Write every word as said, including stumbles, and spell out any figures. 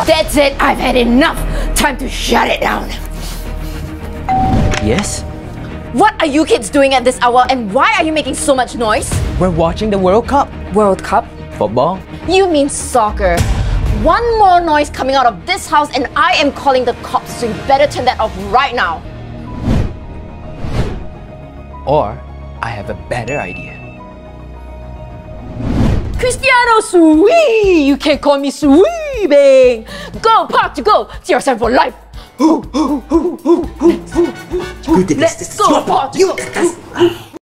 That's it, I've had enough. Time to shut it down. Yes? What are you kids doing at this hour and why are you making so much noise? We're watching the World Cup. World Cup? Football? You mean soccer. One more noise coming out of this house and I am calling the cops, so you better turn that off right now. Or, I have a better idea. Cristiano Sui! You can't call me Sui, Beng! Go, Park to go! C R seven for life! You did this. Let's This is go, your fault. Park! You did this.